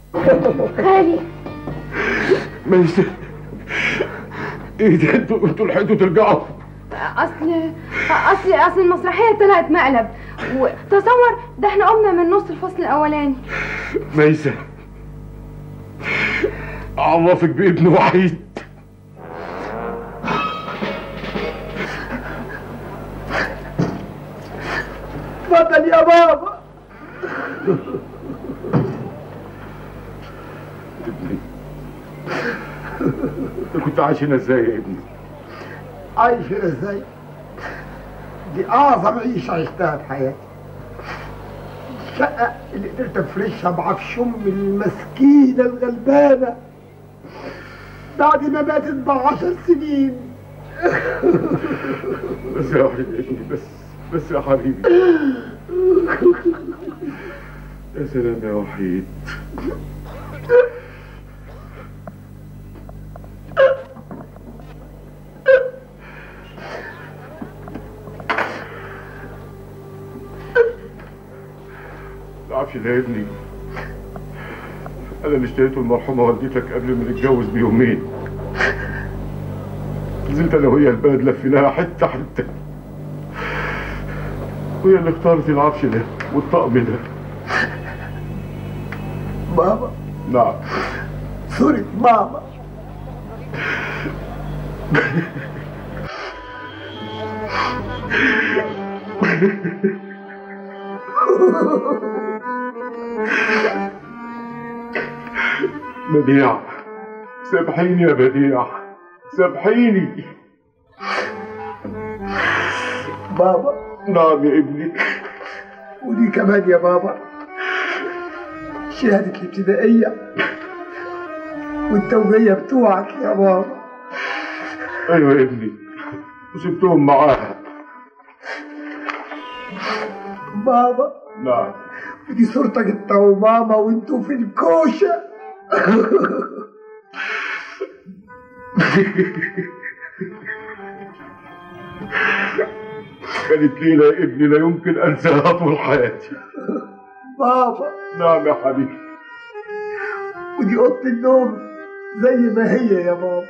خالي ميسة، ايه ده؟ انتوا لحقتوا ترجعوا؟ اصل المسرحيه طلعت مقلب، وتصور ده احنا قمنا من نص الفصل الاولاني. ميسة، عرفك بابن وحيد. اتفضل يا بابا. ابني، انت كنت عايش هنا ازاي يا ابني؟ عايش هنا ازاي؟ دي اعظم عيشه عشتها في حياتي. الشقه اللي قدرت افرشها بعفش امي المسكينه الغلبانه بعد ما ماتت ب10 سنين. بس يا وحيد يا ابني، بس يا حبيبي. يا سلام يا وحيد. العفش ده يا ابني انا اللي اشتريته المرحومه والدتك قبل ما نتجوز بيومين. نزلت انا وهي البلد لفيناها حته حته، وهي اللي اختارت العفش ده والطقم ده. بابا. نعم. صورة ماما. بديع، سامحيني يا بديع، سامحيني. بابا. نعم يا ابني. ودي كمان يا بابا شهادة الابتدائية والتوجيه بتوعك يا بابا. ايوه يا ابني، وسبتهم معاها. بابا. نعم. ودي صورتك انت وماما وانتوا في الكوشة. كانت ليلة يا ابني لا يمكن انساها طول حياتي. بابا. نعم يا حبيبي. ودي اوضه النوم زي ما هي يا بابا.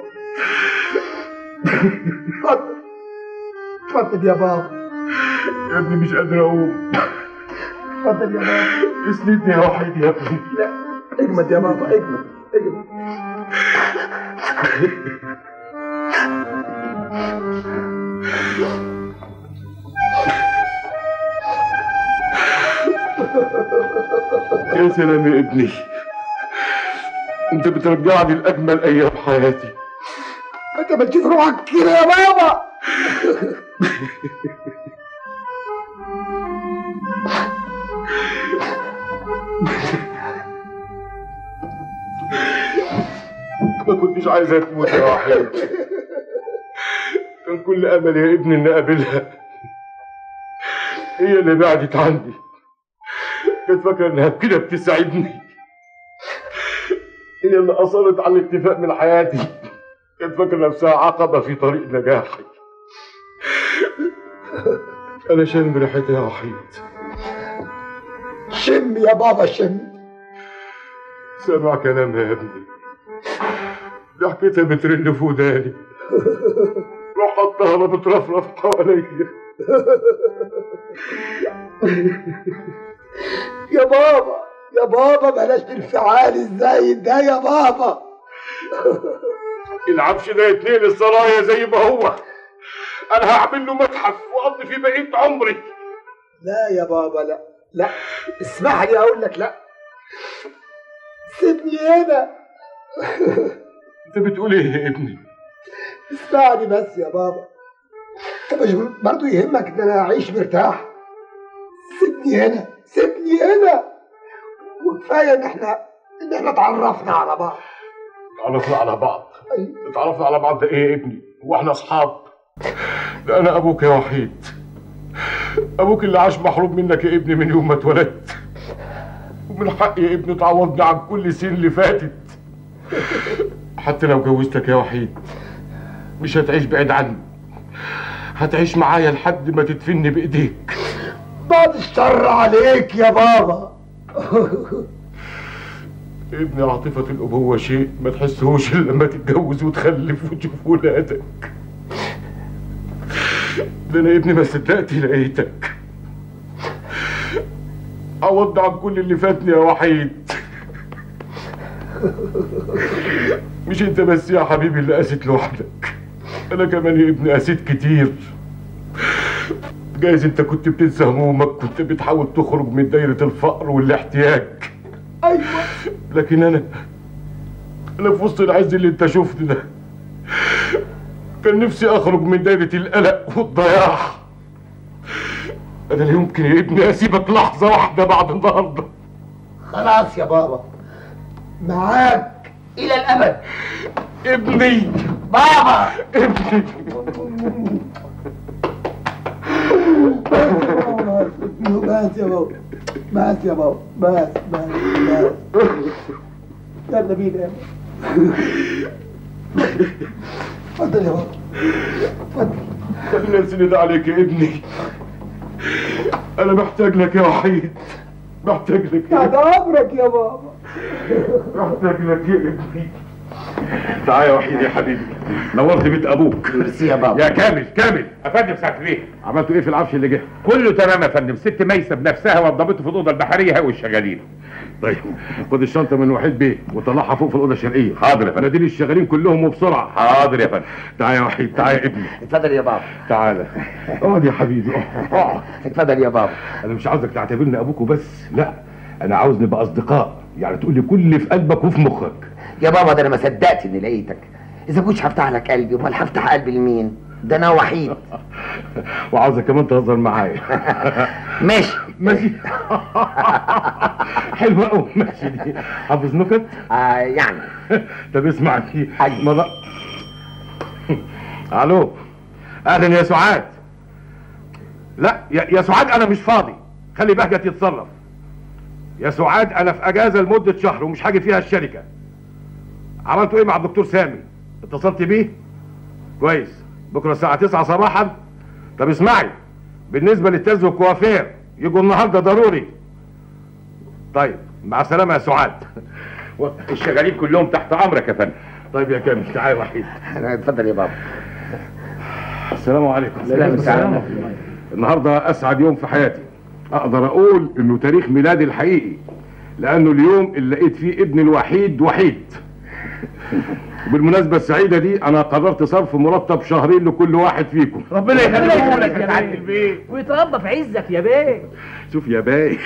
اتفضل اتفضل يا بابا. يا ابني مش قادر اقوم. اتفضل يا بابا. اسندني يا وحيد يا ابني. لا اجمد يا بابا، اجمد اجمد. يا سلام يا ابني، انت بترجعني لاجمل ايام حياتي. ما انت بتشوف روحك كده يا بابا. ما كنتش عايزها تموت يا وحيد. كان كل امل يا ابني اني اقابلها. هي اللي بعدت عني، كانت فاكره انها بكده بتساعدني. هي اللي اصرت على الاتفاق من حياتي، كانت فاكره نفسها عقبه في طريق نجاحي. انا شامم ريحتها يا وحيد. شم يا بابا شم. سامع كلامها يا ابني، ضحكتها بترن في وداني، روح الطهرة بترفرف حواليا. يا بابا يا بابا بلاش الانفعال الزايد ده يا بابا. العفش ده يتنقل السرايا زي ما هو. انا هعمل له متحف واقضي فيه بقية عمري. لا يا بابا لا لا، اسمح لي اقول لك لا. سيبني هنا. انت بتقول ايه يا ابني؟ اسمعني بس يا بابا، انت مش برضه يهمك ان انا اعيش مرتاح؟ سيبني هنا سيبني هنا. وكفايه ان احنا اتعرفنا على بعض. اتعرفنا على بعض؟ أيوة. اتعرفنا على بعض ده ايه يا ابني؟ هو احنا اصحاب؟ ده انا ابوك يا وحيد، ابوك اللي عاش محروم منك يا ابني من يوم ما اتولدت، ومن حقي يا ابني تعوضني عن كل السنين اللي فاتت. حتى لو جوزتك يا وحيد مش هتعيش بعيد عني، هتعيش معايا لحد ما تدفني بايديك. بعد الشر عليك يا بابا. ابني عاطفة الأبوة شيء ما تحسهوش إلا لما تتجوز وتخلف وتشوف ولادك. ده أنا ابني ما صدقت لقيتك. عوضني عن كل اللي فاتني يا وحيد. مش انت بس يا حبيبي اللي قاسيت لوحدك، انا كمان يا ابني قاسيت كتير. جايز انت كنت بتنسى همومك، كنت بتحاول تخرج من دايرة الفقر والاحتياج. ايوه. لكن انا في وسط العز اللي انت شفته ده كان نفسي اخرج من دايرة القلق والضياع. انا لا يمكن يا ابني اسيبك لحظة واحدة بعد النهارده. خلاص يا بابا، معاك الى الابد. ابني بابا ابني. بس يا بابا، بس يا بابا، بس يلا بينا يا بابا. اتفضل يا بابا، اتفضل. خلينا نسند عليك يا ابني، انا محتاج لك يا وحيد، محتاج لك يا بعد عمرك يا بابا، محتاج لك يا ابني. تعال يا وحيد يا حبيبي، نورت بيت ابوك. ميرسي يا بابا. يا كامل افندم ساعة ليه؟ عملتوا ايه في العفش اللي جه؟ كله تمام يا فندم، ست ميسه بنفسها وضبته في الاوضه البحريه هي والشغالين. طيب خد الشنطه من وحيد بيه وطلعها فوق في الاوضه الشرقيه. حاضر يا فندم. نادي لي الشغالين كلهم وبسرعه. حاضر يا فندم. تعال يا وحيد، تعال يا ابني. اتفضل يا بابا. تعال اقعد يا حبيبي، اقعد. اتفضل يا بابا. انا مش عاوزك تعتبرني ابوك وبس، لا انا عاوز نبقى اصدقاء، يعني تقول لي كل اللي في قلبك وفي مخك. يا بابا ده انا ما صدقت اني لقيتك. اذا كنتش هفتح لك قلبي امال هفتح قلبي لمين؟ ده انا وحيد. وعاوزك كمان تهزر معايا. ماشي ماشي. حلوه قوي ماشي دي. حافظ نكت؟ يعني. طب اسمع دي. الو، اهلا يا سعاد. لا يا سعاد انا مش فاضي، خلي بهجت يتصرف. يا سعاد انا في اجازه لمده شهر ومش هاجي فيها الشركه. عملتوا ايه مع الدكتور سامي؟ اتصلت بيه؟ كويس. بكره الساعه 9 صباحا. طب اسمعي، بالنسبه للتز والكوافير يجوا النهارده ضروري. طيب مع السلامه يا سعاد. الشغالين كلهم تحت امرك يا فندم. طيب يا كامل تعال يا وحيد. اتفضل يا بابا. السلام عليكم. السلام. النهارده اسعد يوم في حياتي، اقدر اقول انه تاريخ ميلادي الحقيقي، لانه اليوم اللي لقيت فيه ابني الوحيد وحيد. وبالمناسبه السعيده دي انا قررت صرف مرتب شهرين لكل واحد فيكم. ربنا يخليك لك يا سعاده البيت ويتربى في عزك يا بيه. شوف يا باي.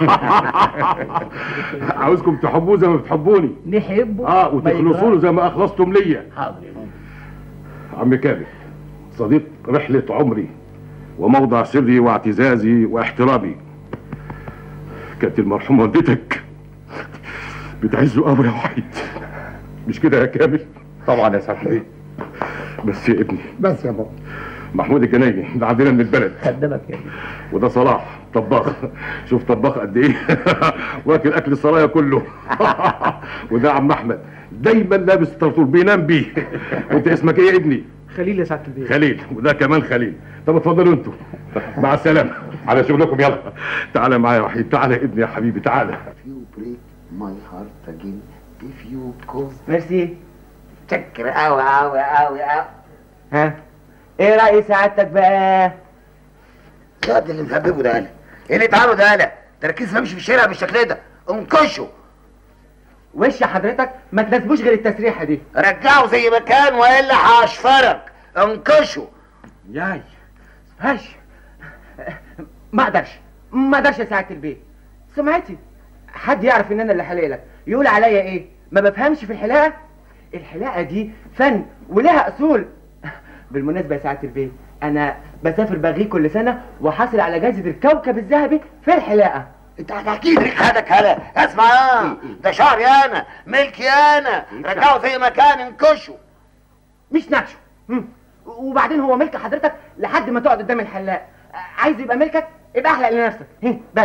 عاوزكم تحبوه زي ما بتحبوني. نحبه وتخلصوا له زي ما اخلصتم ليا. حاضر. عم كامل صديق رحله عمري وموضع سري واعتزازي واحترامي. كانت المرحومه والدتك بتعزه قوي يا وحيد، مش كده يا كامل؟ طبعا يا سعاده البيت. بس يا ابني، بس يا بابا. محمود الجنايني ده عندنا من البلد. خدمك يا بيه. وده صلاح طباخ، شوف طباخ قد ايه. واكل اكل السرايا كله. وده عم احمد دايما لابس طرطور بينام بيه. وانت اسمك ايه يا ابني؟ خليل يا سعاده البيه. خليل. وده كمان خليل. طب اتفضلوا انتوا، مع السلامه على شغلكم. يلا تعالى معايا يا وحيد، تعالى يا ابني يا حبيبي تعالى. You break my heart again if you cause. ميرسي. شكر قوي قوي قوي قوي. ها ايه رأي سعادتك بقى؟ يا ده اللي مهببه ده قلق. ايه اللي اتعمله ده قلق؟ تركيز ماشي في الشارع بالشكل ده، انكشوا. وش حضرتك ما تناسبوش غير التسريحه دي. رجعوا زي ما كان والا هشفرك، انكشوا. ياي هاش. ما اقدرش يا سعاده البيت. سمعتي حد يعرف ان انا اللي حلق لك يقول عليا ايه؟ ما بفهمش في الحلاقه. الحلاقه دي فن ولها اصول. بالمناسبه يا سعاده البيت انا بسافر بغيه كل سنه وحاصل على جائزه الكوكب الذهبي في الحلاقه. انت هتحكي لي خدك هلا. اسمع يا ده شعري انا، ملكي انا، رجعوا زي ما كان، انكشوا. مش نكشوا. وبعدين هو ملك حضرتك لحد ما تقعد قدام الحلاق. عايز يبقى ملكك يبقى احلق لنفسك. بس.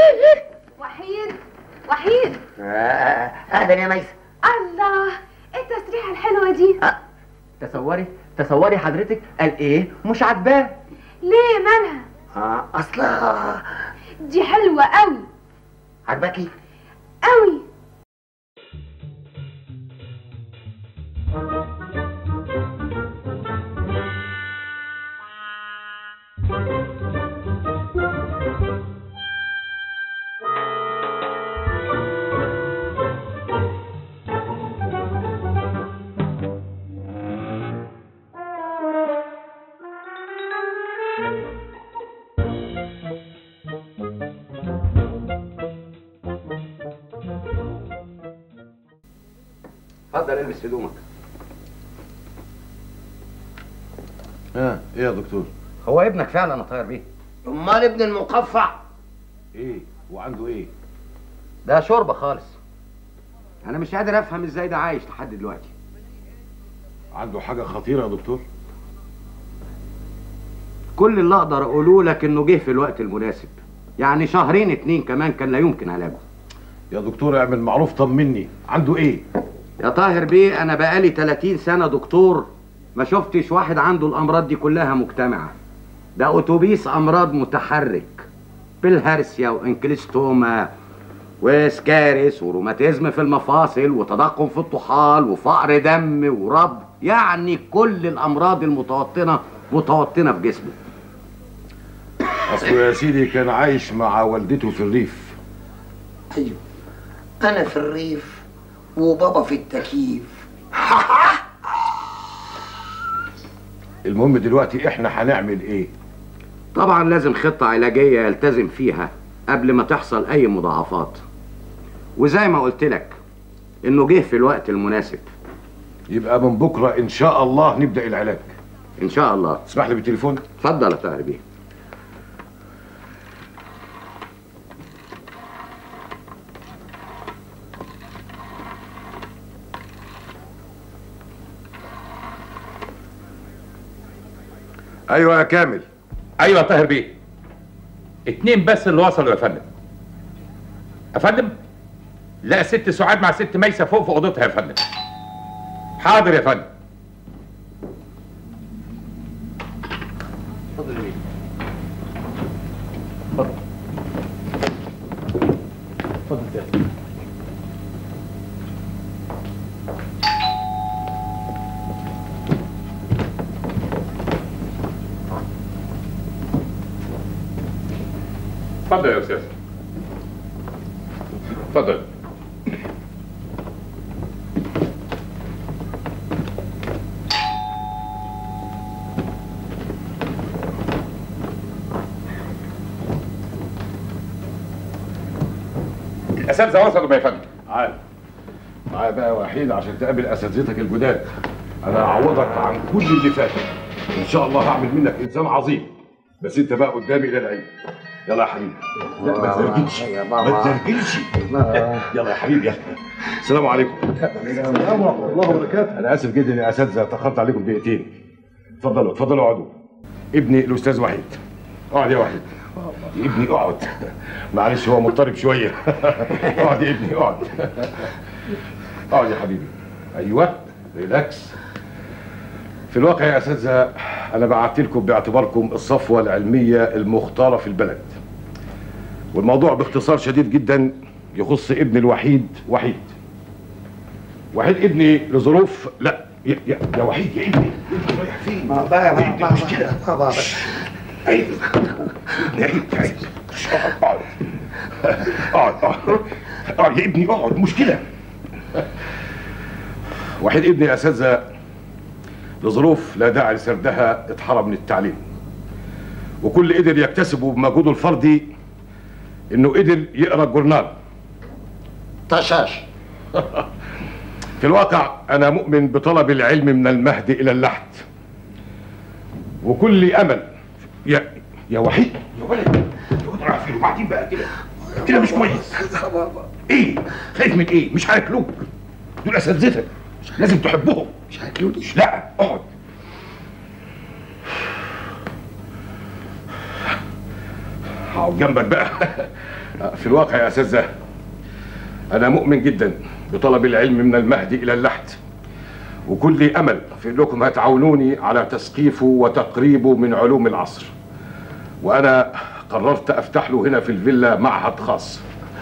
وحيد اهلا يا ميسة. الله، ايه التسريحه الحلوه دي؟ تصوري حضرتك قال ايه مش عاجباه. ليه مالها؟ اصلها دي حلوه قوي. عجباكي؟ قوي. اتفضل البس هدومك. ايه يا دكتور؟ هو ابنك فعلا يا طاهر بيه؟ امال ابن المقفع؟ ايه وعنده ايه؟ ده شوربه خالص. انا مش قادر افهم ازاي ده عايش لحد دلوقتي. عنده حاجه خطيره يا دكتور؟ كل اللي اقدر اقوله لك انه جه في الوقت المناسب، يعني شهرين 2 كمان كان لا يمكن علاجه. يا دكتور اعمل معروف طمني، عنده ايه؟ يا طاهر بيه انا بقالي 30 سنه دكتور ما شفتش واحد عنده الامراض دي كلها مجتمعه. ده اتوبيس امراض متحرك، بالهرسيا وانكليستوما وسكارس وروماتيزم في المفاصل وتضخم في الطحال وفقر دم وربو، يعني كل الامراض المتوطنه متوطنه في جسمه. اصله يا سيدي كان عايش مع والدته في الريف. ايوه انا في الريف وبابا في التكييف. المهم دلوقتي احنا هنعمل ايه؟ طبعا لازم خطه علاجيه يلتزم فيها قبل ما تحصل اي مضاعفات، وزي ما قلت لك انه جه في الوقت المناسب. يبقى من بكره ان شاء الله نبدا العلاج. ان شاء الله. اسمح لي بالتليفون. اتفضل يا طاهر بيه. ايوه يا كامل. ايوه يا طاهر بيه. 2 بس اللي وصلوا يا فندم. يا فندم؟ لا ست سعاد مع ست ميسه فوق في اوضتها يا فندم. حاضر يا فندم. اتفضل يا بيه. اتفضل تاني. اتفضل يا استاذ. اتفضل. الاساتذه وصلوا يا فندم. معايا بقى وحيد عشان تقابل اساتذتك الجداد. انا هعوضك عن كل اللي فات. ان شاء الله هعمل منك انسان عظيم. بس انت بقى قدامي الى العلم. يلا يا حبيبي. لا ما تزرجلش ما تزرجلش. يلا يا حبيبي يلا. السلام عليكم. السلام ورحمه الله وبركاته. انا اسف جدا يا اساتذه تاخرت عليكم دقيقتين. اتفضلوا اقعدوا. ابني الاستاذ وحيد. اقعد يا وحيد. يا ابني اقعد. معلش هو مضطرب شويه. اقعد يا ابني اقعد. اقعد يا حبيبي. ايوه ريلاكس. في الواقع يا اساتذه انا بعت لكم باعتباركم الصفوه العلميه المختاره في البلد. والموضوع باختصار شديد جدا يخص ابني الوحيد وحيد. وحيد ابني لظروف لا يا وحيد يا ابني رايح فين؟ بابا مشكله بابا عيب عيب اقعد اقعد يا ابني اقعد مشكله. وحيد ابني يا اساتذه لظروف لا داعي لسردها اتحرم من التعليم، وكل قدر يكتسبه بمجهوده الفردي انه قدر يقرا الجورنال. طشاش. في الواقع انا مؤمن بطلب العلم من المهد الى اللحد، وكل امل يا وحيد يا ولد رايح فين؟ وبعدين بقى كده مش كويس. ايه خايف من ايه؟ مش هياكلوك، دول اساتذتك لازم تحبهم. مش هياكلوني؟ لا اقعد. هقعد جنبك بقى. في الواقع يا اساتذه انا مؤمن جدا بطلب العلم من المهد الى اللحد، وكل امل في انكم هتعاونوني على تثقيفه وتقريبه من علوم العصر. وانا قررت افتح له هنا في الفيلا معهد خاص.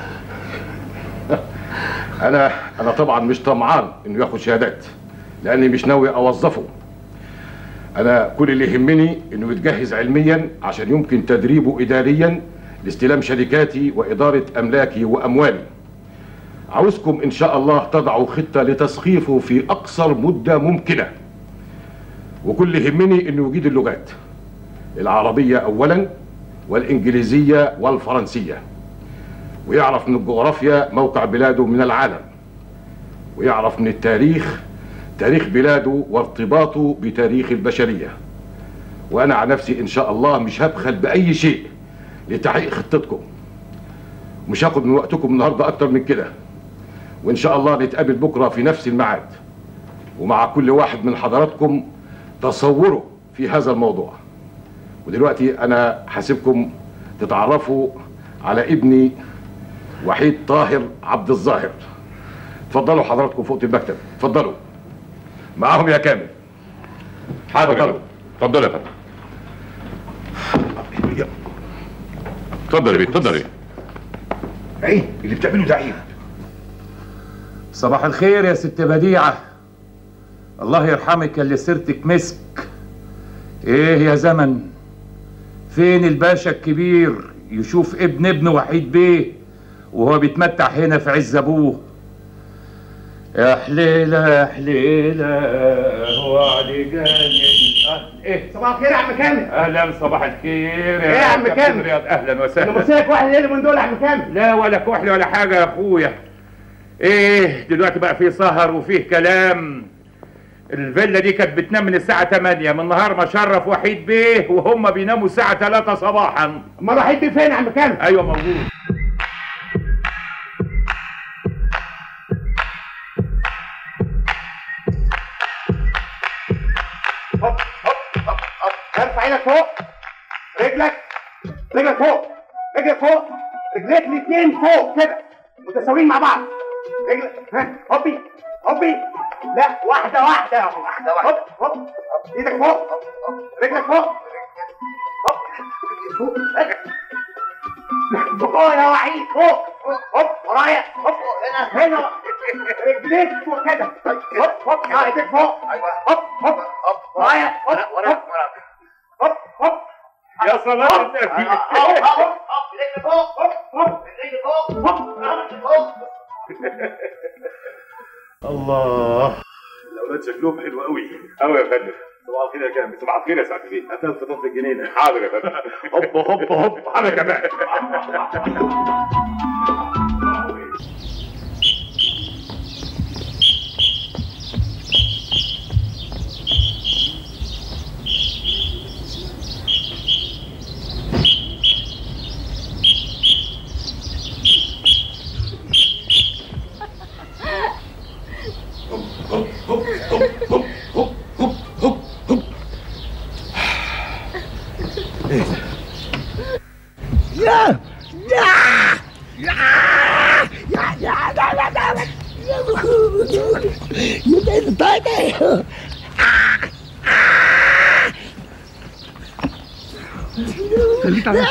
انا طبعا مش طمعان انه ياخد شهادات لاني مش ناوي اوظفه. انا كل اللي يهمني انه يتجهز علميا عشان يمكن تدريبه اداريا لاستلام شركاتي واداره املاكي واموالي. عاوزكم ان شاء الله تضعوا خطه لتثقيفه في اقصر مده ممكنه. وكل اللي يهمني انه يجيد اللغات العربيه اولا والانجليزيه والفرنسيه، ويعرف من الجغرافيا موقع بلاده من العالم، ويعرف من التاريخ تاريخ بلاده وارتباطه بتاريخ البشرية. وأنا عن نفسي إن شاء الله مش هبخل بأي شيء لتحقيق خطتكم. مش هاخد من وقتكم النهاردة أكتر من كده، وإن شاء الله نتقابل بكرة في نفس الميعاد، ومع كل واحد من حضراتكم تصوره في هذا الموضوع. ودلوقتي أنا هسيبكم تتعرفوا على ابني وحيد طاهر عبد الظاهر. اتفضلوا حضراتكم فوق المكتب، اتفضلوا معاهم يا كامل. حاضر. اتفضلوا يا فندم. اتفضل يا بيه، اتفضل يا بيه. ايه اللي بتعمله ده عيب. صباح الخير يا ست بديعة، الله يرحمك اللي سيرتك مسك. ايه يا زمن، فين الباشا الكبير يشوف ابن وحيد بيه وهو بيتمتع هنا في عز ابوه؟ يا حليلة يا حليلة وعلي جاني. ايه صباح الخير يا عم كامل. اهلا صباح الخير ايه يا عم كامل. اهلا وسهلا. انا بصيلك واحد اللي من دول يا عم كامل. لا ولا كحل ولا حاجه يا اخويا. ايه دلوقتي بقى فيه سهر وفيه كلام. الفيلا دي كانت بتنام من الساعه 8 من نهار ما شرف وحيد بيه، وهم بيناموا الساعه 3 صباحا. امال وحيد بيه فين يا عم كامل؟ ايوه موجود. هوب هوب هوب هوب. ارفع ايدك فوق، رجلك فوق، رجلك فوق، رجليك الاثنين فوق كده متساويين مع بعض. رجلك ها هوبي هوبي. لا واحدة واحدة. هوب هوب. ايدك فوق، رجلك فوق، هوب فوق، فوق يا وحيد فوق. هوب ورايا، هوب هنا رجليك فوق كده. هوب هوب ايدك فوق. هوب هوب ورايا، هوب هوب هوب. يا صلاة النبي. هوب هوب رجلك فوق، هوب هوب رجلك فوق، هوب فوق. الله، الاولاد شكلهم حلو قوي قوي يا فندم. صباح الخير يا كامل. صباح الخير يا سعد بيه. هتنام في طفل الجنينه. حاضر يا فندم. هوب هوب هوب انا كمان. خليك على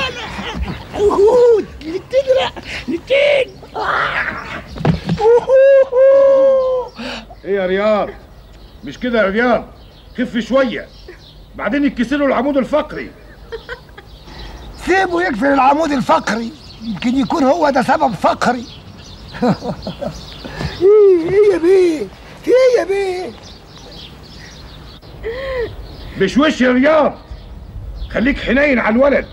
ايه يا رياض؟ مش كده يا رياض، خف شويه بعدين يتكسروا العمود الفقري. سيبه يكفي العمود الفقري، يمكن يكون هو ده سبب فقري. ايه يا بيه، في ايه يا بيه؟ مش وش يا رياض، خليك حنين على الولد.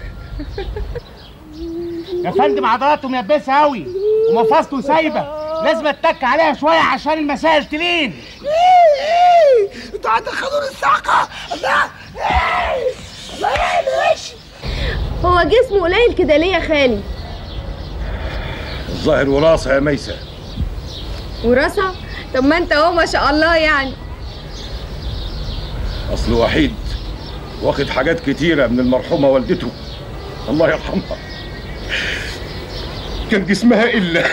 يا فندم عضلاته ميبسه قوي ومفاصله سايبه، لازم اتك عليها شويه عشان المسائل تلين. انتوا هتدخلوني الساقه؟ لا ليش؟ هو جسمه قليل كده ليه يا خالي؟ الظاهر وراثه يا ميسة. وراثة؟ طب ما انت اهو ما شاء الله يعني. اصل وحيد واخد حاجات كتيره من المرحومه والدته الله يرحمها، كان جسمها الا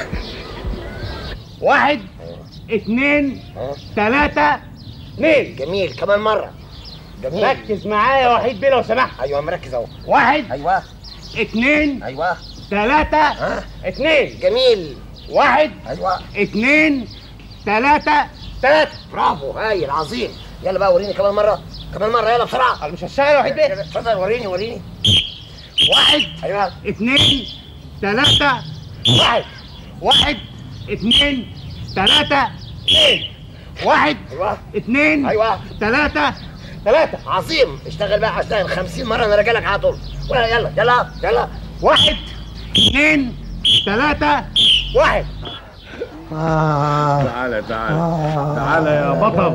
1 2 3 2. جميل، كمان مرة. جميل. ركز معايا يا وحيد بيه لو سمحت. ايوه مركز اهو. 1 ايوه 2 ايوه 3 2. جميل. 1 ايوه 2 3 3. برافو، هايل عظيم. يلا بقى وريني كمان مرة، كمان مرة يلا بسرعة. مش هشتغل يا وحيد بيه. اتفضل وريني 1 ايوه 2 3 1. 1 2 3 2. 1 ايوه 2 ايوه 3 3. عظيم. اشتغل بقى، اشتغل 50 مرة انا راجع لك على طول. يلا يلا يلا. 1 2 3 1. تعالى تعالى يا بطل.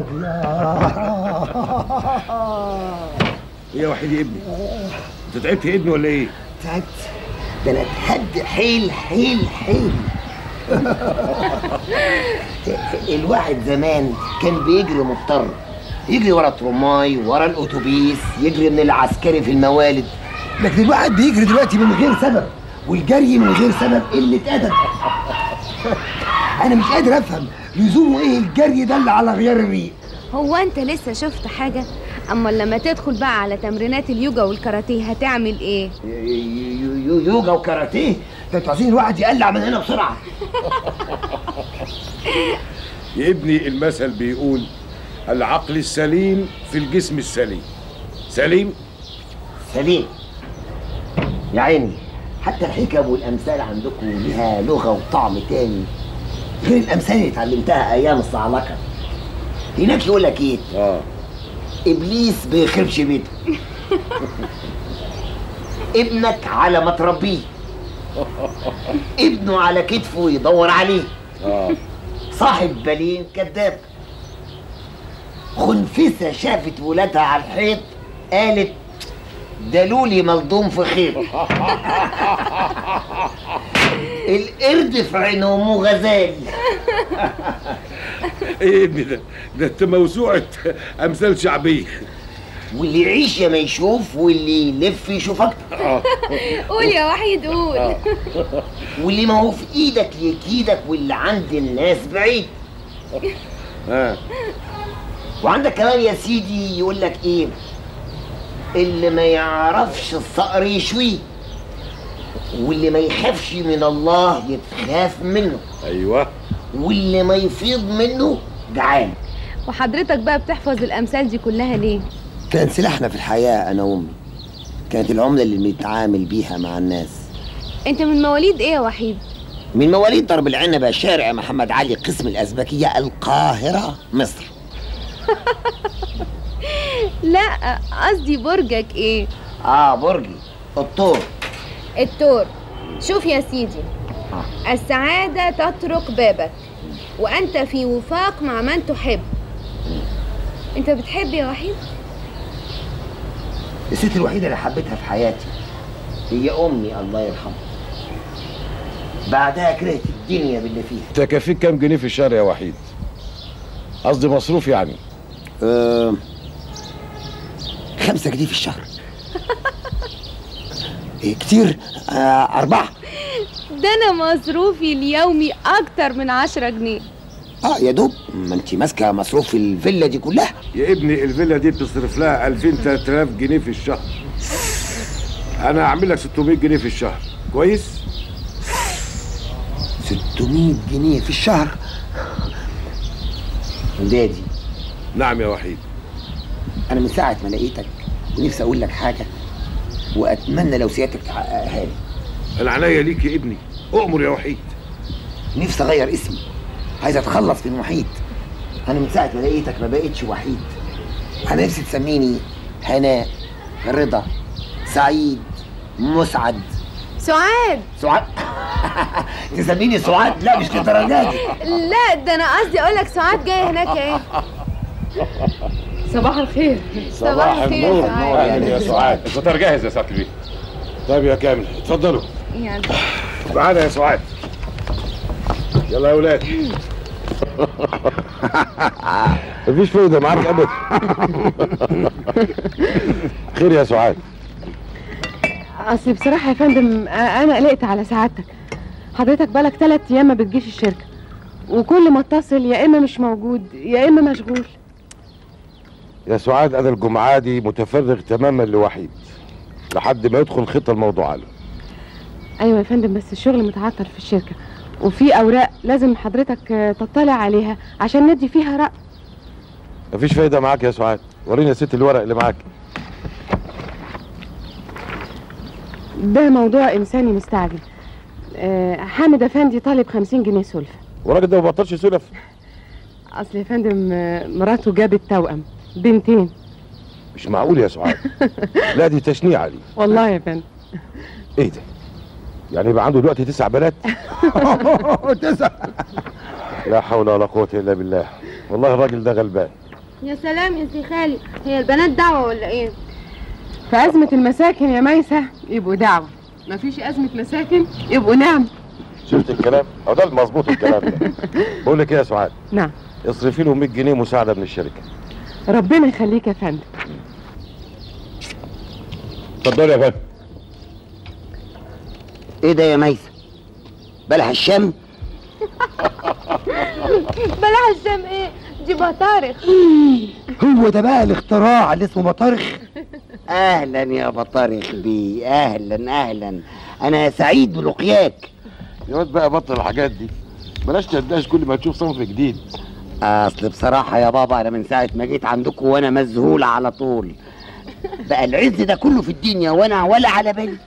ايه يا وحيد يا ابني، انت تعبت يا ابني ولا ايه؟ تعبت، ده انا اتهد حيل حيل حيل. الواحد زمان كان بيجري مضطر، يجري ورا الترماي ورا الاتوبيس، يجري من العسكري في الموالد، لكن الواحد بيجري دلوقتي من غير سبب، والجري من غير سبب قلة أدب. أنا مش قادر أفهم لزومه إيه الجري ده اللي على غيار الريق. هو أنت لسه شفت حاجة؟ أما لما تدخل بقى على تمرينات اليوجا والكاراتيه هتعمل إيه؟ يوجا وكاراتيه؟ ده انتوا عايزين الواحد يقلع من هنا بسرعة. يا ابني المثل بيقول العقل السليم في الجسم السليم. سليم؟ سليم يا عيني. حتى الحكم والأمثال عندكم لها لغة وطعم تاني غير الأمثال اللي اتعلمتها أيام الصعلكة. هناك يقول لك إيه؟ إبليس بيخربش بيته. ابنك على ما تربيه، ابنه على كتفه يدور عليه. صاحب بالين كذاب. خنفسة شافت ولادها على الحيط قالت دلولي ملضوم في خير. القرد في عين امه غزال. ايه يا ابني ده انت موسوعة امثال شعبية. واللي يعيش يا ما يشوف، واللي يلف يشوف اكتر. قول يا وحيد قول. واللي ما هو في ايدك يكيدك، واللي عند الناس بعيد. وعندك كمان يا سيدي يقول لك ايه؟ اللي ما يعرفش الصقر يشويه، واللي ما يخافش من الله يتخاف منه. ايوه. واللي ما يفيض منه جعان. وحضرتك بقى بتحفظ الامثال دي كلها ليه؟ كان سلاحنا في الحياة أنا وأمي، كانت العملة اللي بنتعامل بيها مع الناس. أنت من مواليد إيه يا وحيد؟ من مواليد درب العنبة، شارع محمد علي، قسم الأزبكية، القاهرة، مصر. لا قصدي برجك إيه؟ برجي الطور. الطور. شوف يا سيدي، السعادة تطرق بابك وأنت في وفاق مع من تحب. أنت بتحب يا وحيد؟ الست الوحيدة اللي حبيتها في حياتي هي أمي الله يرحمها. بعدها كرهت الدنيا باللي فيها. تكفيك كام جنيه في الشهر يا وحيد؟ قصدي مصروف يعني. 5 جنيه في الشهر. كتير. 4. ده أنا مصروفي اليومي أكتر من 10 جنيه. يا دوب. ما انت ماسكه مصروف الفيلا دي كلها. يا ابني الفيلا دي بتصرف لها 2000-3000 جنيه في الشهر. انا هعمل لك 600 جنيه في الشهر، كويس؟ 600 جنيه في الشهر؟ ودادي. نعم يا وحيد. انا من ساعه ما لقيتك ونفسي اقول لك حاجه، واتمنى لو سيادتك تحققها لي. انا عنيا ليك يا ابني، اؤمر يا وحيد. نفسي اغير اسمي، عايز اتخلص من وحيد. انا من ساعه ما لقيتك ما بقتش وحيد. انا نفسي تسميني هناء، رضا، سعيد، مسعد. سعاد. سعاد. تسميني سعاد؟ لا مش للدرجه دي. لا ده انا قصدي اقول لك سعاد جايه هناك ايه. صباح الخير. صباح النور. اهلا يا سعاد. الفطار جاهز يا سعاده البيه. طيب يا كامل اتفضلوا. يلا تعالى يا سعاد. يلا يا ولاد. مفيش فايدة معاك ابدا. خير يا سعاد؟ اصل بصراحه يا فندم انا قلقت على سعادتك. حضرتك بالك 3 ايام ما بتجيش الشركه، وكل ما اتصل يا اما مش موجود يا اما مشغول. يا سعاد انا الجمعه دي متفرغ تماما لوحيد لحد ما يدخل خطه الموضوع عليه. ايوه يا فندم، بس الشغل متعطل في الشركه، وفي اوراق لازم حضرتك تطلع عليها عشان ندي فيها رأي. مفيش فايده معاك يا سعاد. وريني يا ست الورق اللي معاك. ده موضوع انساني مستعجل. حامد افندي طالب 50 جنيه سلفه. والراجل ده ما بطلش سلف. اصل يا فندم مراته جابت توأم بنتين. مش معقول يا سعاد. لا دي تشنيعه دي. والله يا فندم. ايه ده؟ يعني يبقى عنده دلوقتي 9 بنات؟ 9. لا حول ولا قوة إلا بالله، والله الراجل ده غلبان. يا سلام يا سي خالي، هي البنات دعوة ولا ايه؟ في أزمة المساكن يا ميسة يبقوا دعوة، مفيش أزمة مساكن يبقوا نعم. شفت الكلام؟ أهو ده المظبوط الكلام ده. بقول لك إيه يا سعاد؟ نعم. اصرفي له 100 جنيه مساعدة من الشركة. ربنا يخليك يا فندم. اتفضلي يا فندم. ايه ده يا ميسة؟ بلح الشام؟ بلح الشام ايه؟ دي بطارخ. هو ده بقى الاختراع اللي اسمه بطارخ؟ اهلا يا بطارخ بي، اهلا. انا سعيد بلقياك. يا واد بقى بطل الحاجات دي، بلاش تندهش كل ما تشوف صنف جديد. اصل بصراحة يا بابا انا من ساعة ما جيت عندكم وانا مذهول على طول. بقى العز ده كله في الدنيا وانا ولا على بالي.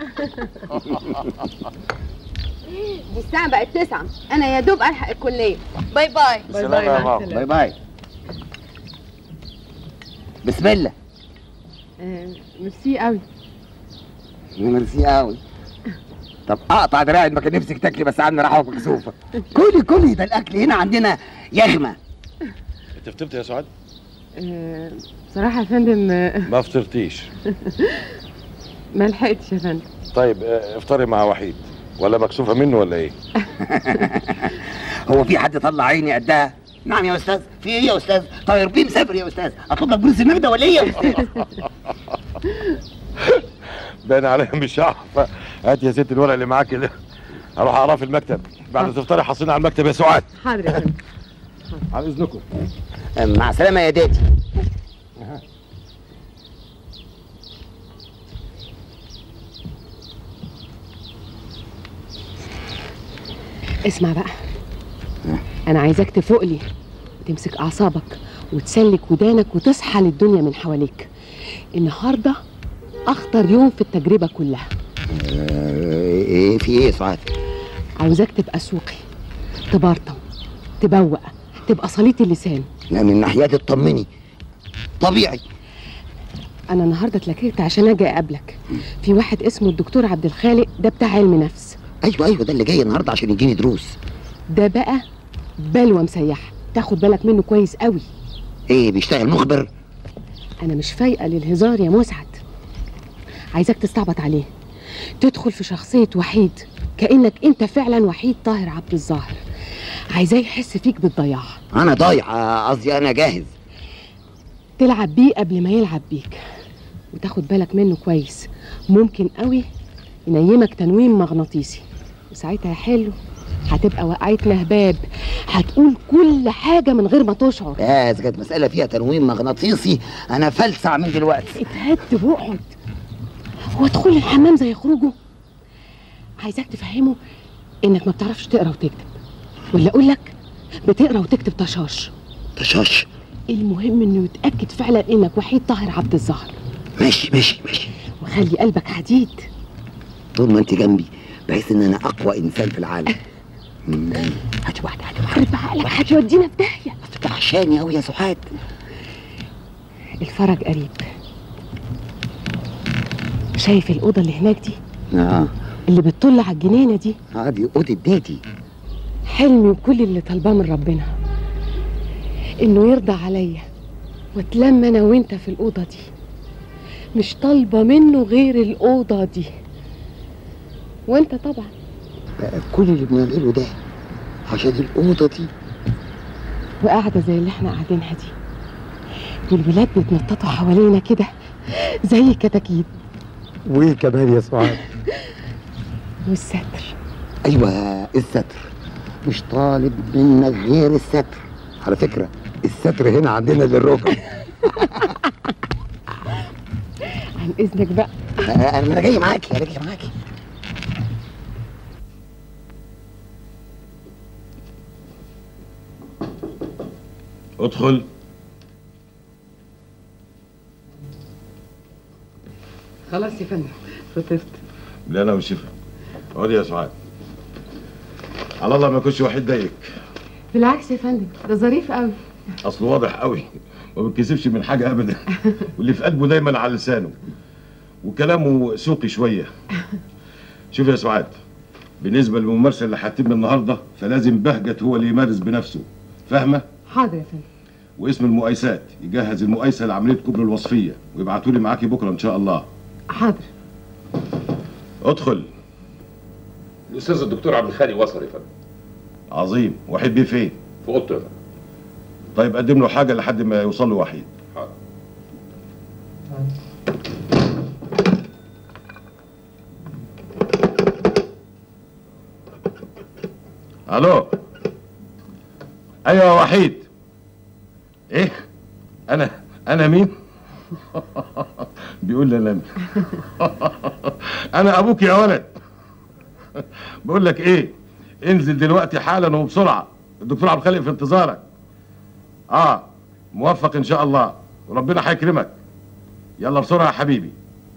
دي الساعة بقت 9، أنا يا دوب ألحق الكلية. باي باي. باي باي يا بابا. باي باي. بسم الله. ميرسي قوي. ميرسي قوي. طب اقطع دراعي ما كان نفسك تاكلي بس عندنا رحمه مكسوفه. كلي ده الاكل هنا عندنا يغمى. انت فطرت يا سعاد؟ بصراحة يا فندم ما فطرتيش. ما لحقتش يا فندم. طيب افطري مع وحيد، ولا مكسوفة منه ولا ايه؟ هو في حد طلع عيني قدها؟ نعم يا استاذ. في ايه يا استاذ؟ طاير بيه مسافر يا استاذ. اطلب لك بوليس المجدة ولا ايه يا استاذ؟ باين عليا مش هعرف. هات يا ست الورق اللي معاك ده، هروح اقراه في المكتب. بعد تفطري حصلنا على المكتب يا سعاد. حاضر يا فندم. على اذنكم. مع السلامة يا دادي. اسمع بقى، انا عايزاك تفوق لي وتمسك اعصابك وتسلك ودانك وتصحى للدنيا من حواليك. النهارده اخطر يوم في التجربه كلها. ايه في ايه يا سعاد؟ عاوزاك تبقى سوقي، تبرطم، تبوق، تبقى سليط اللسان. لا من ناحيتي اطمني، طبيعي. انا النهارده اتلككت عشان اجي اقابلك. في واحد اسمه الدكتور عبد الخالق، ده بتاع علم نفس. ايوه ده اللي جاي النهارده عشان يديني دروس. ده بقى بلوه مسيحه، تاخد بالك منه كويس قوي. ايه بيشتغل مخبر؟ انا مش فايقه للهزار يا مسعد. عايزاك تستعبط عليه، تدخل في شخصيه وحيد كانك انت فعلا وحيد طاهر عبد الظاهر. عايزاه يحس فيك بالضياع. انا ضايع، قصدي انا جاهز. تلعب بيه قبل ما يلعب بيك، وتاخد بالك منه كويس. ممكن قوي ينيمك تنويم مغناطيسي، وساعتها يا حلو هتبقى وقعت نهباب، هتقول كل حاجه من غير ما تشعر. اذا كانت مساله فيها تنويم مغناطيسي انا فلسع من دلوقتي. اتهد واقعد، وادخل الحمام زي خروجه. عايزاك تفهمه انك ما بتعرفش تقرا وتكتب، ولا اقول لك بتقرا وتكتب طشاش. طشاش؟ المهم انه يتاكد فعلا انك وحيد طاهر عبد الظاهر. ماشي. وخلي قلبك حديد طول ما انت جنبي، بحيث ان انا اقوى انسان في العالم. هاتي واحده. خرب عقلك، هتودينا في داهيه. بتعشاني قوي يا سعاد. الفرج قريب. شايف الاوضه اللي هناك دي؟ اللي بتطل على الجنينه دي؟ دي اوضه دادي. حلمي وكل اللي طالباه من ربنا انه يرضى عليا واتلم انا وانت في الاوضه دي. مش طالبه منه غير الاوضه دي، وانت طبعا كل اللي بنعمله ده عشان الاوضه دي. وقاعده زي اللي احنا قاعدينها دي، والولاد بيتنططوا حوالينا كده زي الكتاكيت. وايه كمان يا سعاد؟ والستر. ايوه الستر، مش طالب منك غير الستر. على فكره الستر هنا عندنا للركب. عن اذنك بقى. انا جاي معاكي. ادخل. خلاص يا فندم فطرت. لا انا مش شفا. اقعدي يا سعاد. على الله ما يكونش وحيد ضايقك. بالعكس يا فندم، ده ظريف قوي. اصله واضح قوي، ما بيتكسفش من حاجه ابدا، واللي في قلبه دايما على لسانه، وكلامه سوقي شويه. شوف يا سعاد، بالنسبه للممارسه اللي هتتم النهارده فلازم بهجت هو اللي يمارس بنفسه، فاهمه؟ حاضر يا فندم. واسم المقايسات يجهز المقايسه لعمليه كبر الوصفيه ويبعتوا لي معاكي بكره ان شاء الله. حاضر. ادخل. الاستاذ الدكتور عبد الخالق وصل يا فندم. عظيم. وحيد بيه فين؟ في اوضته يا فندم. طيب قدم له حاجه لحد ما يوصل له وحيد. حاضر. الو. ايوه يا وحيد. ايه؟ انا مين؟ بيقول لي انا مين؟ انا ابوك يا ولد. بقول لك ايه، انزل دلوقتي حالا وبسرعه، الدكتور عبد الخالق في انتظارك. موفق ان شاء الله وربنا هيكرمك. يلا بسرعه يا حبيبي.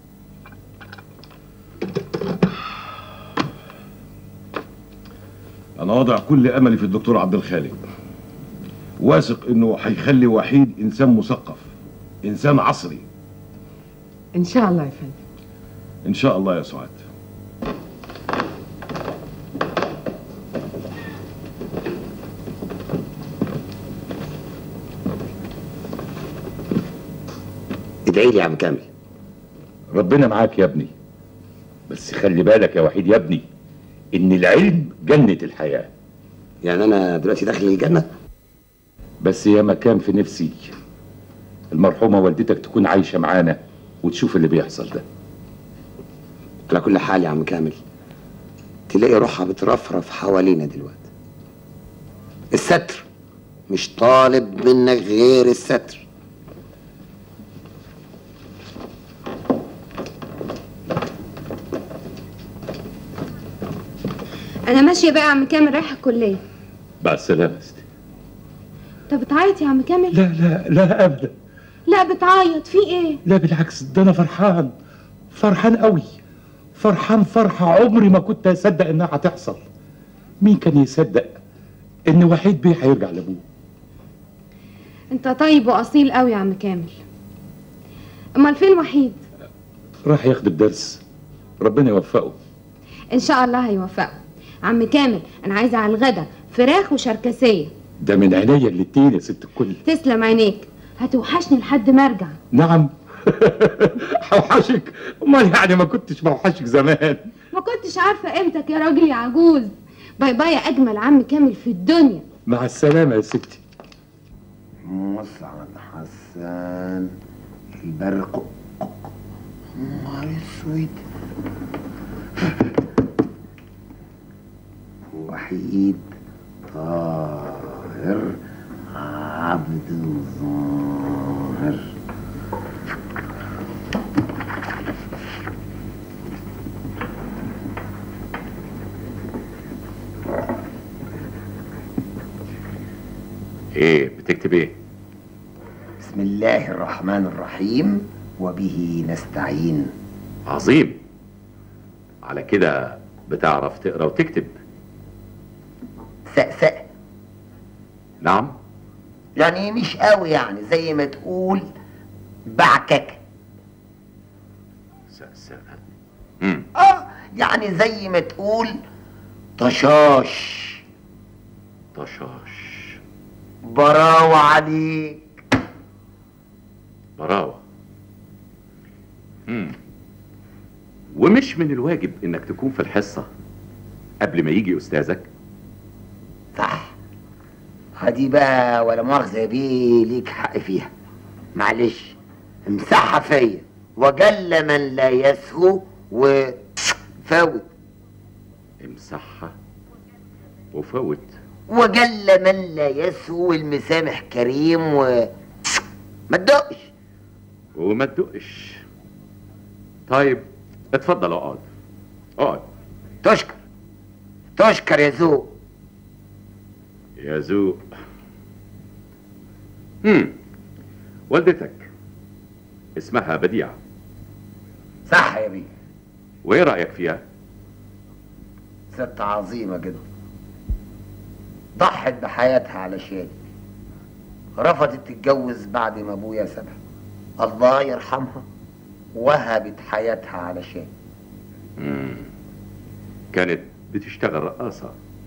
انا واضع كل املي في الدكتور عبد الخالق، واثق انه هيخلي وحيد انسان مثقف، انسان عصري. ان شاء الله يا فندم. ان شاء الله يا سعاد. ادعي لي يا عم كامل. ربنا معاك يا ابني، بس خلي بالك يا وحيد يا ابني ان العلم جنة الحياة. يعني انا دلوقتي داخل الجنة؟ بس يا مكان في نفسي المرحومة والدتك تكون عايشة معانا وتشوف اللي بيحصل ده. على كل حال يا عم كامل، تلاقي روحها بترفرف حوالينا دلوقتي. الستر، مش طالب منك غير الستر. انا ماشيه بقى يا عم كامل رايحه الكليه. مع السلامة يا ستي. طب بتعيط يا عم كامل؟ لا لا لا ابدا. لا بتعيط، في ايه؟ لا بالعكس، ده انا فرحان قوي، فرحان فرحة عمري ما كنت اصدق انها هتحصل. مين كان يصدق ان وحيد بيه هيرجع لابوه؟ انت طيب واصيل قوي يا عم كامل. امال فين وحيد؟ راح ياخد الدرس، ربنا يوفقه. ان شاء الله هيوفقه. عم كامل انا عايزه على الغدا فراخ وشركسيه. ده من عينيا الاتنين يا ست الكل. تسلم عينيك، هتوحشني لحد ما ارجع. نعم. هوحشك؟ امال يعني ما كنتش بوحشك زمان؟ ما كنتش عارفه قيمتك يا راجل يا عجوز. باي باي يا اجمل عم كامل في الدنيا. مع السلامه يا ستي. مسعد حسان البرق. نهار اسود. وحيد طاهر عبد الظاهر. ايه بتكتب ايه؟ بسم الله الرحمن الرحيم وبه نستعين. عظيم. على كده بتعرف تقرا وتكتب؟ سأسأ. نعم. يعني مش قوي، يعني زي ما تقول بعكك. سأسأ. يعني زي ما تقول طشاش. طشاش. براوة عليك. براوة. ومش من الواجب انك تكون في الحصة قبل ما يجي استاذك؟ صح. هدي بقى ولا مؤاخذة يا بيه ليك حق فيها. معلش امسحها فيا. وجل من لا يسهو وفوت. امسحها وفوت. وجل من لا يسهو المسامح كريم ما تدقش. وما تدقش. طيب اتفضل اقعد. اقعد. تشكر يا ذوق. يا ذوق. والدتك اسمها بديعة. صح يا بيه. وايه رأيك فيها؟ ست عظيمة جدا، ضحت بحياتها علشاني. رفضت تتجوز بعد ما ابويا سابها، الله يرحمها، وهبت حياتها علشاني. كانت بتشتغل رقاصة.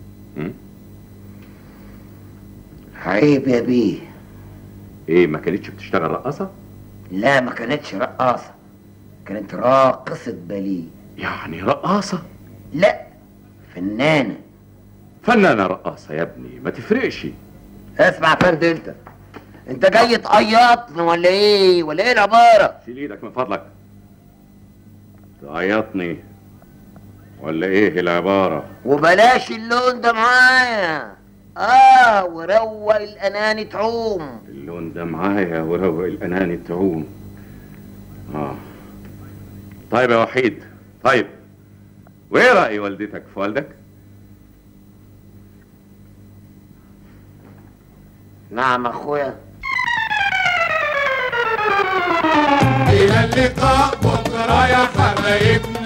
عيب يا بيه. ايه، ما كانتش بتشتغل رقاصة؟ لا، ما كانتش رقاصة، كانت راقصة باليه. يعني رقاصة؟ لا، فنانة. فنانة رقاصة يا ابني، ما تفرقش. اسمع يا فندم، انت جاي تعيطني ولا ايه؟ ولا ايه العبارة؟ شيل ايدك من فضلك. تعيطني ولا ايه العبارة؟ وبلاش اللون ده معايا. وروق الاناني تعوم. اللون ده معايا وروق الاناني تعوم. طيب يا وحيد، طيب وايه رأي والدتك في والدك؟ نعم اخويا. الى اللقاء بكره يا حبايبنا.